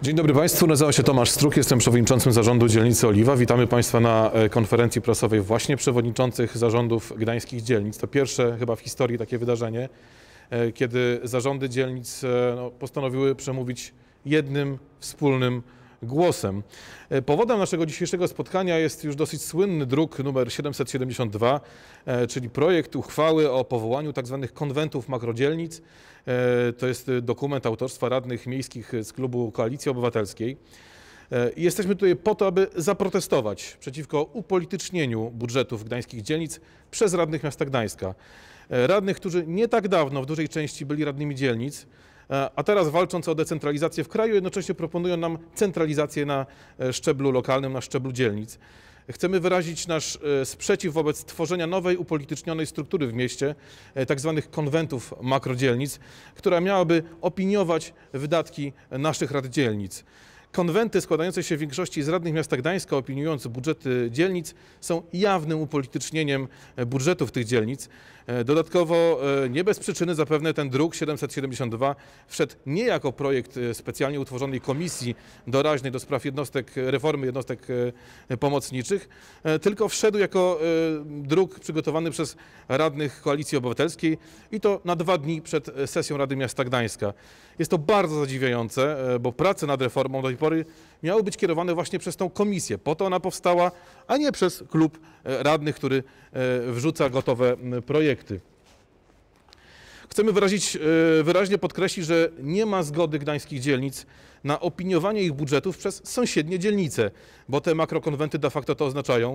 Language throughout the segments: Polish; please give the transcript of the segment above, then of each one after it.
Dzień dobry Państwu, nazywam się Tomasz Struk, jestem przewodniczącym zarządu dzielnicy Oliwa. Witamy Państwa na konferencji prasowej właśnie przewodniczących zarządów gdańskich dzielnic. To pierwsze chyba w historii takie wydarzenie, kiedy zarządy dzielnic postanowiły przemówić jednym, wspólnym głosem. Powodem naszego dzisiejszego spotkania jest już dosyć słynny druk numer 772, czyli projekt uchwały o powołaniu tzw. konwentów makrodzielnic. To jest dokument autorstwa radnych miejskich z klubu Koalicji Obywatelskiej. Jesteśmy tutaj po to, aby zaprotestować przeciwko upolitycznieniu budżetów gdańskich dzielnic przez radnych miasta Gdańska. Radnych, którzy nie tak dawno w dużej części byli radnymi dzielnic, a teraz walcząc o decentralizację w kraju, jednocześnie proponują nam centralizację na szczeblu lokalnym, na szczeblu dzielnic. Chcemy wyrazić nasz sprzeciw wobec tworzenia nowej, upolitycznionej struktury w mieście, tak zwanych konwentów makrodzielnic, która miałaby opiniować wydatki naszych rad dzielnic. Konwenty składające się w większości z radnych miasta Gdańska opiniujące budżety dzielnic są jawnym upolitycznieniem budżetów tych dzielnic. Dodatkowo nie bez przyczyny zapewne ten druk 772 wszedł nie jako projekt specjalnie utworzonej komisji doraźnej do spraw reformy jednostek pomocniczych, tylko wszedł jako druk przygotowany przez radnych Koalicji Obywatelskiej i to na 2 dni przed sesją Rady Miasta Gdańska. Jest to bardzo zadziwiające, bo prace nad reformą do tej pory miały być kierowane właśnie przez tą komisję. Po to ona powstała, a nie przez klub radnych, który wrzuca gotowe projekty. Chcemy wyraźnie podkreślić, że nie ma zgody gdańskich dzielnic na opiniowanie ich budżetów przez sąsiednie dzielnice, bo te makrokonwenty de facto to oznaczają.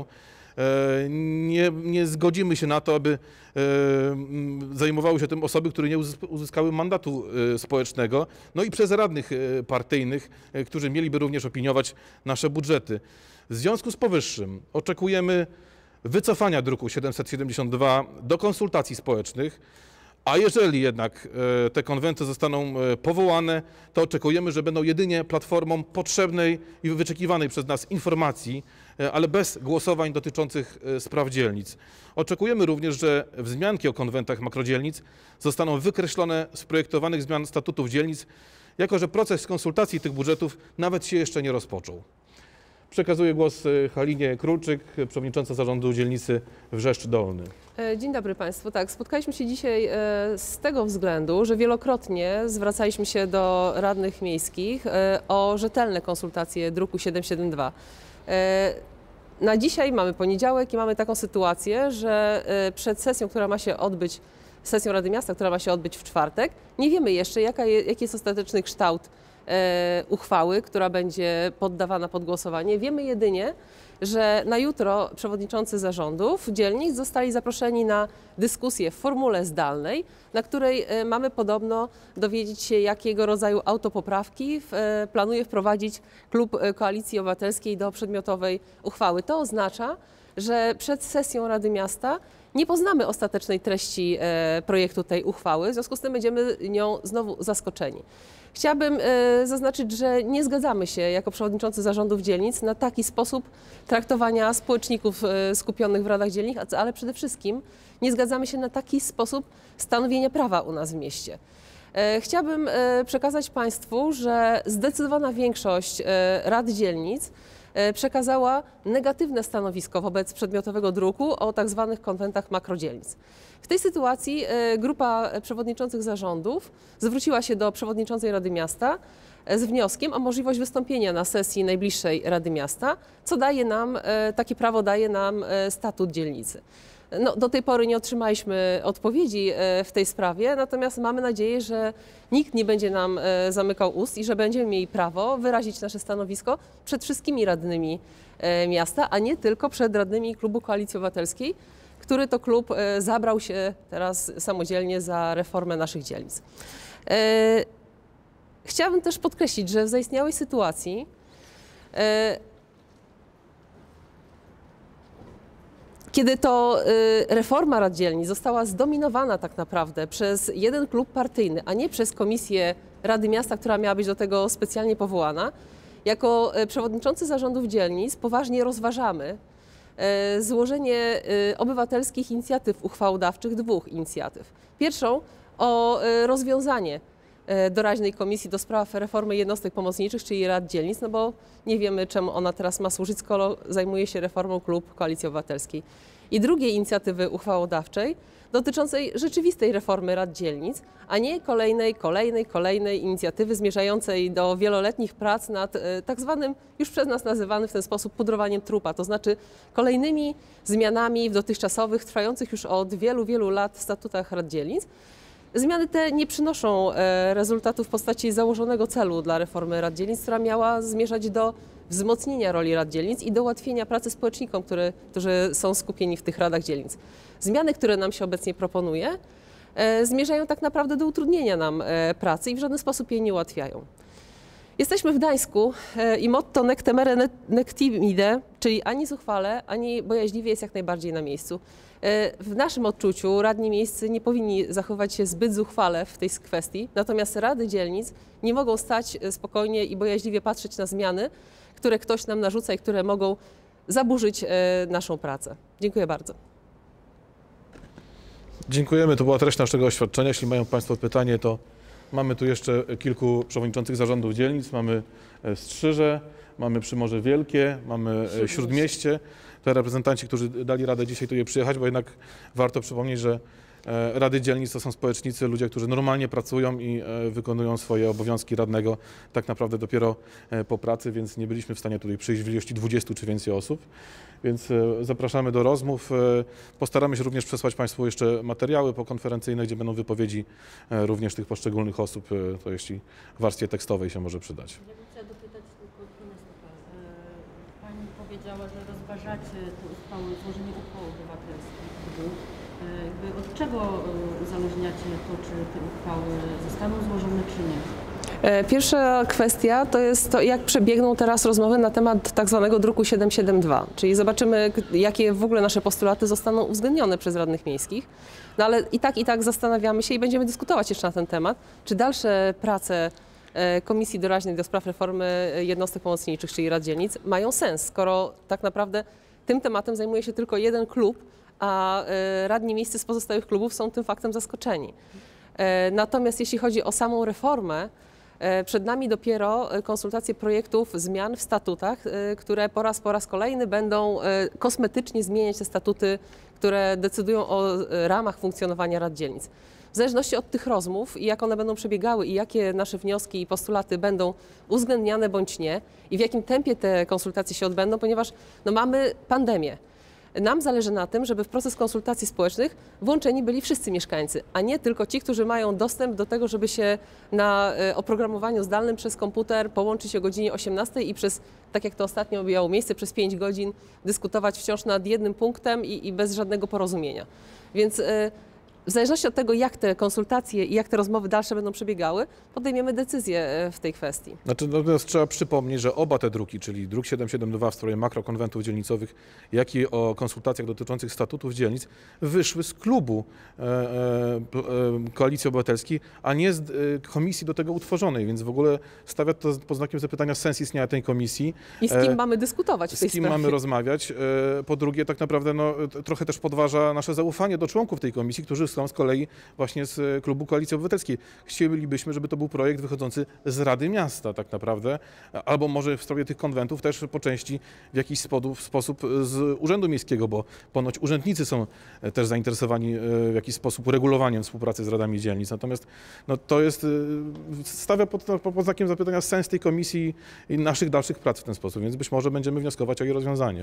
Nie zgodzimy się na to, aby zajmowały się tym osoby, które nie uzyskały mandatu społecznego, no i przez radnych partyjnych, którzy mieliby również opiniować nasze budżety. W związku z powyższym oczekujemy wycofania druku 772 do konsultacji społecznych, a jeżeli jednak te konwenty zostaną powołane, to oczekujemy, że będą jedynie platformą potrzebnej i wyczekiwanej przez nas informacji, ale bez głosowań dotyczących spraw dzielnic. Oczekujemy również, że wzmianki o konwentach makrodzielnic zostaną wykreślone z projektowanych zmian statutów dzielnic, jako że proces konsultacji tych budżetów nawet się jeszcze nie rozpoczął. Przekazuję głos Halinie Królczyk, przewodnicząca zarządu dzielnicy Wrzeszcz Dolny. Dzień dobry Państwu. Tak, spotkaliśmy się dzisiaj z tego względu, że wielokrotnie zwracaliśmy się do radnych miejskich o rzetelne konsultacje druku 772. Na dzisiaj mamy poniedziałek i mamy taką sytuację, że przed sesją, która ma się odbyć, sesją Rady Miasta, która ma się odbyć w czwartek, nie wiemy jeszcze, jaki jest ostateczny kształt uchwały, która będzie poddawana pod głosowanie. Wiemy jedynie, że na jutro przewodniczący zarządów dzielnic zostali zaproszeni na dyskusję w formule zdalnej, na której mamy podobno dowiedzieć się, jakiego rodzaju autopoprawki planuje wprowadzić klub Koalicji Obywatelskiej do przedmiotowej uchwały. To oznacza, że przed sesją Rady Miasta nie poznamy ostatecznej treści projektu tej uchwały, w związku z tym będziemy nią znowu zaskoczeni. Chciałabym zaznaczyć, że nie zgadzamy się jako przewodniczący zarządów dzielnic na taki sposób traktowania społeczników skupionych w radach dzielnic, ale przede wszystkim nie zgadzamy się na taki sposób stanowienia prawa u nas w mieście. Chciałabym przekazać Państwu, że zdecydowana większość rad dzielnic przekazała negatywne stanowisko wobec przedmiotowego druku o tzw. konwentach makrodzielnic. W tej sytuacji grupa przewodniczących zarządów zwróciła się do przewodniczącej Rady Miasta z wnioskiem o możliwość wystąpienia na sesji najbliższej Rady Miasta, co daje nam, takie prawo daje nam statut dzielnicy. No, do tej pory nie otrzymaliśmy odpowiedzi w tej sprawie, natomiast mamy nadzieję, że nikt nie będzie nam zamykał ust i że będziemy mieli prawo wyrazić nasze stanowisko przed wszystkimi radnymi miasta, a nie tylko przed radnymi klubu Koalicji Obywatelskiej, który to klub zabrał się teraz samodzielnie za reformę naszych dzielnic. Chciałabym też podkreślić, że w zaistniałej sytuacji kiedy to reforma rad dzielnic została zdominowana tak naprawdę przez jeden klub partyjny, a nie przez komisję Rady Miasta, która miała być do tego specjalnie powołana, jako przewodniczący zarządów dzielnic poważnie rozważamy złożenie obywatelskich inicjatyw uchwałodawczych, 2 inicjatyw. Pierwszą o rozwiązanie doraźnej komisji do spraw reformy jednostek pomocniczych, czyli rad dzielnic, no bo nie wiemy, czemu ona teraz ma służyć, skoro zajmuje się reformą klub Koalicji Obywatelskiej. I drugiej inicjatywy uchwałodawczej dotyczącej rzeczywistej reformy rad dzielnic, a nie kolejnej inicjatywy zmierzającej do wieloletnich prac nad tak zwanym, już przez nas nazywany w ten sposób, pudrowaniem trupa, to znaczy kolejnymi zmianami w dotychczasowych, trwających już od wielu lat statutach rad dzielnic. Zmiany te nie przynoszą rezultatu w postaci założonego celu dla reformy rad dzielnic, która miała zmierzać do wzmocnienia roli rad dzielnic i do ułatwienia pracy społecznikom, którzy są skupieni w tych radach dzielnic. Zmiany, które nam się obecnie proponuje, zmierzają tak naprawdę do utrudnienia nam pracy i w żaden sposób jej nie ułatwiają. Jesteśmy w Gdańsku i motto nec temere nec timide, czyli ani zuchwale, ani bojaźliwie jest jak najbardziej na miejscu. W naszym odczuciu radni miejscy nie powinni zachowywać się zbyt zuchwale w tej kwestii, natomiast rady dzielnic nie mogą stać spokojnie i bojaźliwie patrzeć na zmiany, które ktoś nam narzuca i które mogą zaburzyć naszą pracę. Dziękuję bardzo. Dziękujemy, to była treść naszego oświadczenia. Jeśli mają Państwo pytanie, to mamy tu jeszcze kilku przewodniczących zarządów dzielnic. Mamy Strzyże, mamy Przymorze Wielkie, mamy Śródmieście. Te reprezentanci, którzy dali radę dzisiaj tu przyjechać, bo jednak warto przypomnieć, że rady dzielnic to są społecznicy, ludzie, którzy normalnie pracują i wykonują swoje obowiązki radnego tak naprawdę dopiero po pracy, więc nie byliśmy w stanie tutaj przyjść w ilości 20 czy więcej osób. Więc zapraszamy do rozmów. Postaramy się również przesłać Państwu jeszcze materiały pokonferencyjne, gdzie będą wypowiedzi również tych poszczególnych osób, to jeśli w warstwie tekstowej się może przydać. Ja bym chciała dopytać tylko Pani powiedziała, że rozważacie tę uchwałę, złożenie uchwał obywatelskich. Od czego uzależniacie to, czy te uchwały zostaną złożone, czy nie? Pierwsza kwestia to jest to, jak przebiegną teraz rozmowy na temat tak zwanego druku 772, czyli zobaczymy, jakie w ogóle nasze postulaty zostaną uwzględnione przez radnych miejskich. No ale i tak zastanawiamy się i będziemy dyskutować jeszcze na ten temat, czy dalsze prace Komisji Doraźnej do spraw reformy jednostek pomocniczych, czyli rad dzielnic, mają sens, skoro tak naprawdę tym tematem zajmuje się tylko jeden klub, a radni miejscy z pozostałych klubów są tym faktem zaskoczeni. Natomiast jeśli chodzi o samą reformę, przed nami dopiero konsultacje projektów zmian w statutach, które po raz kolejny będą kosmetycznie zmieniać te statuty, które decydują o ramach funkcjonowania rad dzielnic. W zależności od tych rozmów i jak one będą przebiegały i jakie nasze wnioski i postulaty będą uwzględniane bądź nie i w jakim tempie te konsultacje się odbędą, ponieważ mamy pandemię. Nam zależy na tym, żeby w proces konsultacji społecznych włączeni byli wszyscy mieszkańcy, a nie tylko ci, którzy mają dostęp do tego, żeby się na oprogramowaniu zdalnym przez komputer połączyć o godzinie 18 i przez, tak jak to ostatnio miało miejsce, przez 5 godzin dyskutować wciąż nad jednym punktem i bez żadnego porozumienia. Więc w zależności od tego, jak te konsultacje i jak te rozmowy dalsze będą przebiegały, podejmiemy decyzję w tej kwestii. Natomiast trzeba przypomnieć, że oba te druki, czyli druk 772 w sprawie makrokonwentów dzielnicowych, jak i o konsultacjach dotyczących statutów dzielnic, wyszły z klubu Koalicji Obywatelskiej, a nie z komisji do tego utworzonej, więc w ogóle stawia to pod znakiem zapytania sens istnienia tej komisji. I z kim mamy dyskutować w tej sprawie? Z kim mamy rozmawiać. Po drugie, tak naprawdę trochę też podważa nasze zaufanie do członków tej komisji, którzy są z kolei właśnie z klubu Koalicji Obywatelskiej. Chcielibyśmy, żeby to był projekt wychodzący z Rady Miasta tak naprawdę, albo może w sprawie tych konwentów też po części w jakiś sposób z Urzędu Miejskiego, bo ponoć urzędnicy są też zainteresowani w jakiś sposób uregulowaniem współpracy z radami dzielnic. Natomiast to jest, stawia pod znakiem zapytania sens tej komisji i naszych dalszych prac w ten sposób, więc być może będziemy wnioskować o jej rozwiązanie.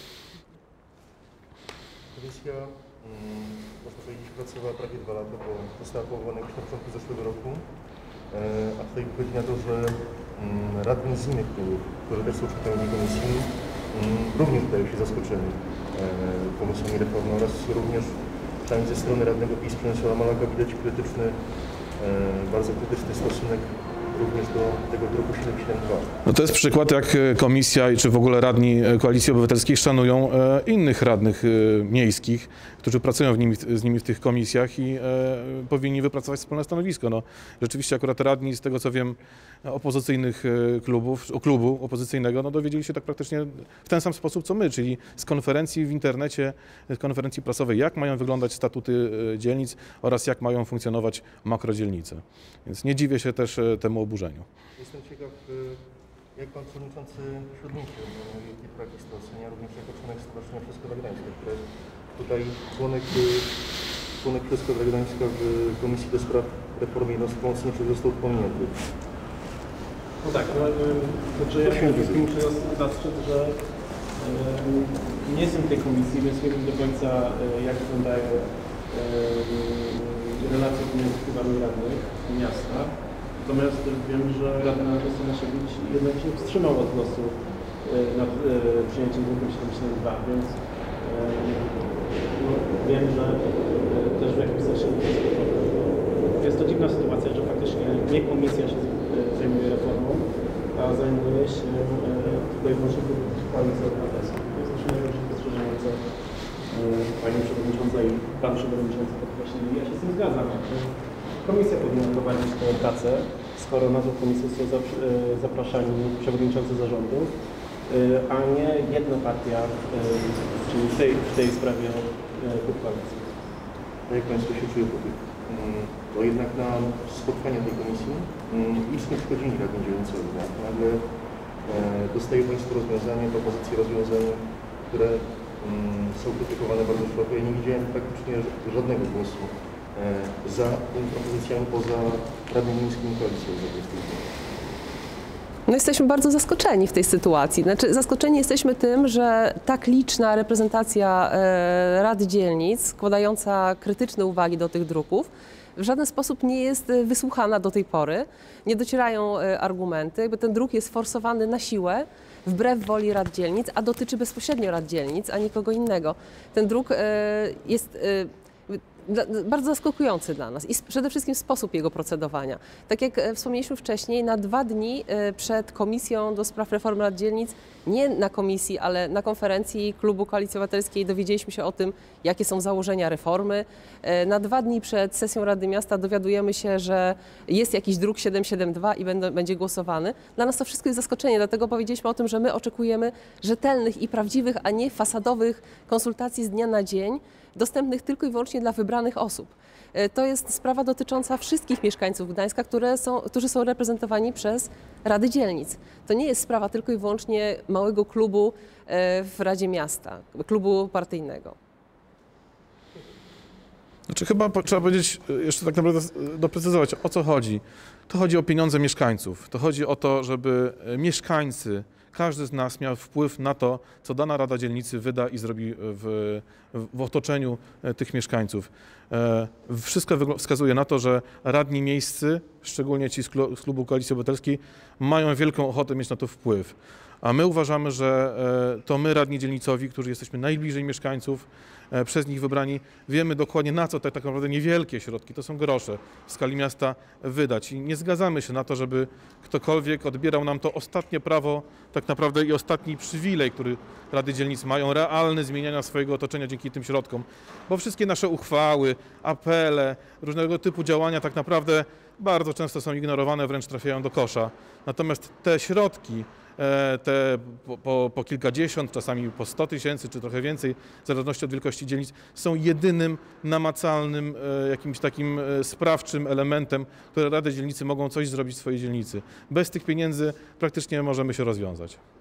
Komisja, można powiedzieć, pracowała prawie 2 lata, bo została powołana już na początku zeszłego roku, a tutaj wychodzi na to, że radni z innych klubów, którzy też są członkami komisji, również wydają się zaskoczeni pomysłami reformy oraz również przynajmniej ze strony radnego PiS Przemysława Malaka widać bardzo krytyczny stosunek również do tego druku 772. No to jest przykład, jak komisja czy w ogóle radni Koalicji Obywatelskiej szanują innych radnych miejskich, którzy pracują z nimi w tych komisjach i powinni wypracować wspólne stanowisko. No, rzeczywiście akurat radni, z tego co wiem, opozycyjnych klubu opozycyjnego, no dowiedzieli się tak praktycznie w ten sam sposób co my, czyli z konferencji w internecie, z konferencji prasowej, jak mają wyglądać statuty dzielnic oraz jak mają funkcjonować makrodzielnice. Więc nie dziwię się też temu oburzeniu. Jestem ciekaw, jak pan przewodniczący Śródmieścia Wielkiej to ocenia, również jako członek Stowarzyszenia Piotrkowa Gdańska, które tutaj członek Piotrkowa Gdańska w Komisji do Spraw Reformy Jednostek Pomocniczych został pominięty. No tak, znaczy ja się muszę zastrzec, że nie jestem w tej komisji, więc nie wiem do końca jak wyglądają relacje pomiędzy wpływami radnych miasta. Natomiast wiem, że Rada Miasta Nasiewicz jednak się wstrzymał od głosu nad przyjęciem druku 772, więc no, wiem, że też w jakimś sensie jest to dziwna sytuacja, że faktycznie nie komisja się zajmuje reformą, a zajmuje się tylko i wyłącznie Koalicja Obywatelska. To jest nasze największe spostrzeżenie, co Pani Przewodnicząca i Pan Przewodniczący podkreślili. Ja się z tym zgadzam. Komisja powinna prowadzić tę pracę, skoro na tą komisję są zapraszani przewodniczący zarządów, a nie jedna partia, czyli w tej sprawie klub koalicji. A jak Państwo się czują po tych? Bo jednak na spotkania tej komisji licznie przychodzili radni dzielnicowi. Nagle dostają Państwo rozwiązania, propozycje rozwiązań, które są krytykowane bardzo szeroko. Ja nie widziałem praktycznie żadnego głosu za tymi propozycjami poza radnym miejskim Koalicji Obywatelskiej. No jesteśmy bardzo zaskoczeni w tej sytuacji. Znaczy, zaskoczeni jesteśmy tym, że tak liczna reprezentacja rad dzielnic, składająca krytyczne uwagi do tych druków, w żaden sposób nie jest wysłuchana do tej pory. Nie docierają argumenty, jakby ten druk jest forsowany na siłę, wbrew woli rad dzielnic, a dotyczy bezpośrednio rad dzielnic, a nikogo innego. Ten druk jest bardzo zaskakujący dla nas i przede wszystkim sposób jego procedowania. Tak jak wspomnieliśmy wcześniej, na 2 dni przed Komisją do Spraw Reformy Rad Dzielnic, nie na komisji, ale na konferencji Klubu Koalicji Obywatelskiej dowiedzieliśmy się o tym, jakie są założenia reformy. Na 2 dni przed sesją Rady Miasta dowiadujemy się, że jest jakiś druk 772 i będzie głosowany. Dla nas to wszystko jest zaskoczenie, dlatego powiedzieliśmy o tym, że my oczekujemy rzetelnych i prawdziwych, a nie fasadowych konsultacji z dnia na dzień, dostępnych tylko i wyłącznie dla wybranych osób. To jest sprawa dotycząca wszystkich mieszkańców Gdańska, którzy są reprezentowani przez Rady Dzielnic. To nie jest sprawa tylko i wyłącznie małego klubu w Radzie Miasta, klubu partyjnego. Znaczy chyba trzeba powiedzieć, jeszcze tak naprawdę doprecyzować, o co chodzi. To chodzi o pieniądze mieszkańców. To chodzi o to, żeby mieszkańcy, każdy z nas miał wpływ na to, co dana Rada Dzielnicy wyda i zrobi w otoczeniu tych mieszkańców. Wszystko wskazuje na to, że radni miejscy, szczególnie ci z Klubu Koalicji Obywatelskiej, mają wielką ochotę mieć na to wpływ. A my uważamy, że to my, radni dzielnicowi, którzy jesteśmy najbliżej mieszkańców, przez nich wybrani, wiemy dokładnie, na co te tak naprawdę niewielkie środki, to są grosze, w skali miasta wydać. I nie zgadzamy się na to, żeby ktokolwiek odbierał nam to ostatnie prawo, tak naprawdę i ostatni przywilej, który Rady Dzielnic mają, realny zmieniania swojego otoczenia dzięki tym środkom. Bo wszystkie nasze uchwały, apele, różnego typu działania tak naprawdę bardzo często są ignorowane, wręcz trafiają do kosza. Natomiast te środki, te po kilkadziesiąt, czasami po 100 tysięcy czy trochę więcej, w zależności od wielkości dzielnic, są jedynym namacalnym, jakimś takim sprawczym elementem, które Rady Dzielnicy mogą coś zrobić w swojej dzielnicy. Bez tych pieniędzy praktycznie możemy się rozwiązać.